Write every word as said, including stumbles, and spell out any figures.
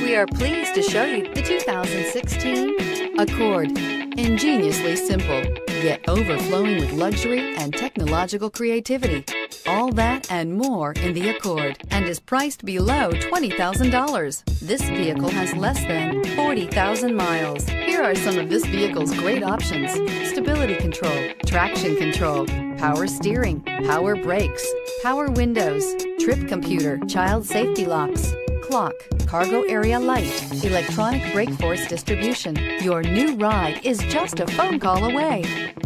We are pleased to show you the two thousand sixteen Accord. Ingeniously simple, yet overflowing with luxury and technological creativity. All that and more in the Accord, and is priced below twenty thousand dollars. This vehicle has less than forty thousand miles. Here are some of this vehicle's great options: stability control, traction control, power steering, power brakes, power windows, trip computer, child safety locks, clock, cargo area light, electronic brake force distribution. Your new ride is just a phone call away.